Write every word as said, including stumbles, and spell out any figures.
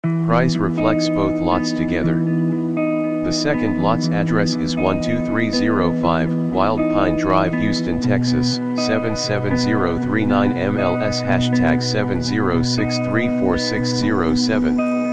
Price reflects both lots together. The second lot's address is one two three zero five Wild Pine Drive, Houston, Texas, seven seven zero three nine M L S hashtag seven zero six three four six zero seven.